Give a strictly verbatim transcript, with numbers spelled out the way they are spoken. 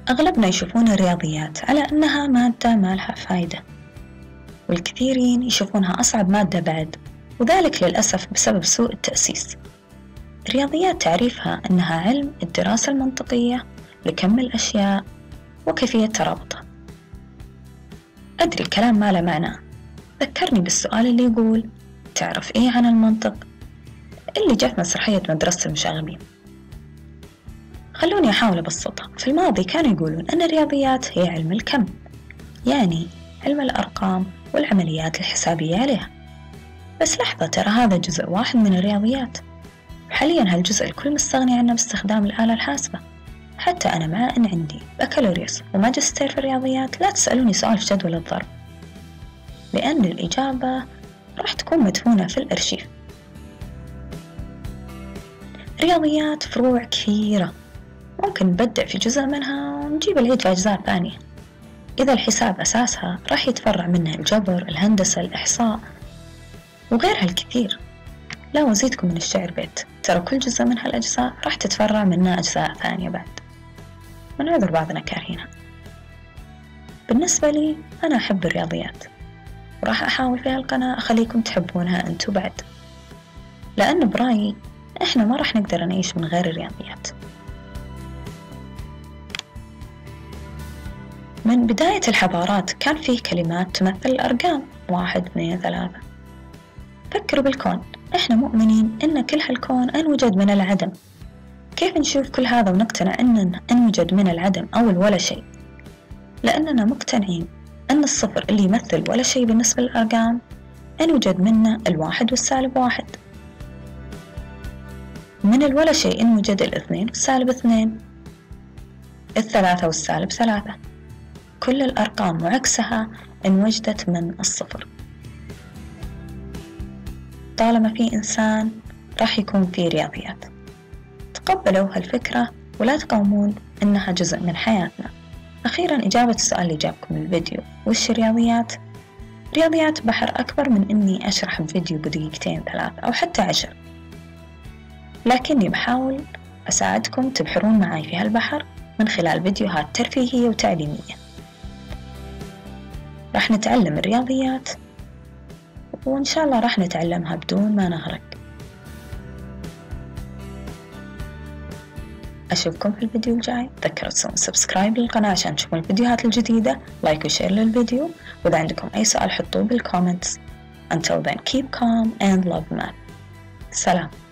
أغلبنا يشوفون الرياضيات على أنها مادة ما لها فايدة، والكثيرين يشوفونها أصعب مادة بعد، وذلك للأسف بسبب سوء التأسيس. الرياضيات تعريفها أنها علم الدراسة المنطقية لكم الأشياء وكيفية ترابطها. أدري الكلام ما له معنى، ذكرني بالسؤال اللي يقول تعرف إيه عن المنطق؟ اللي جاء في مسرحية مدرسة المشاغبين. خلوني أحاول أبسطها. في الماضي كانوا يقولون أن الرياضيات هي علم الكم، يعني علم الأرقام والعمليات الحسابية عليها. بس لحظة، ترى هذا جزء واحد من الرياضيات، وحاليا هالجزء الكل مستغني عنه باستخدام الآلة الحاسبة. حتى أنا مع أن عندي بكالوريوس وماجستير في الرياضيات لا تسألوني سؤال في جدول الضرب، لأن الإجابة راح تكون مدفونة في الأرشيف. الرياضيات فروع كثيرة، ممكن نبدع في جزء منها ونجيب العيد في أجزاء ثانية. إذا الحساب أساسها راح يتفرع منه الجبر، الهندسة، الإحصاء وغيرها الكثير. لا وزيدكم من الشعر بيت، ترى كل جزء من هالأجزاء راح تتفرع منها أجزاء ثانية بعد، ونعذر بعضنا كارهينها. بالنسبة لي أنا أحب الرياضيات، وراح أحاول في هالقناة أخليكم تحبونها أنتوا بعد، لأن برأيي إحنا ما راح نقدر نعيش من غير الرياضيات. من بداية الحضارات كان فيه كلمات تمثل الأرقام، واحد اثنين ثلاثة. فكروا بالكون، إحنا مؤمنين إن كل هالكون أنوجد من العدم. كيف نشوف كل هذا ونقتنع إنه أنوجد من العدم أو الولا شيء؟ لأننا مقتنعين أن الصفر اللي يمثل ولا شيء بالنسبة للأرقام أنوجد منه الواحد والسالب واحد. من الولا شيء أنوجد الاثنين والسالب اثنين، الثلاثة والسالب ثلاثة. كل الأرقام وعكسها انوجدت من الصفر. طالما في إنسان راح يكون في رياضيات. تقبلوا هالفكرة ولا تقاومون إنها جزء من حياتنا. أخيرا إجابة السؤال اللي جابكم الفيديو، وش الرياضيات؟ رياضيات بحر أكبر من إني أشرح بفيديو بدقيقتين ثلاثة أو حتى عشر، لكني بحاول أساعدكم تبحرون معي في هالبحر من خلال فيديوهات ترفيهية وتعليمية. راح نتعلم الرياضيات، وإن شاء الله راح نتعلمها بدون ما نغرق. أشوفكم في الفيديو الجاي. تذكروا تسوون سبسكرايب للقناة عشان تشوفون الفيديوهات الجديدة، لايك وشير للفيديو، وإذا عندكم أي سؤال حطوه بالكومنتس. Until then, keep calm and love math. سلام.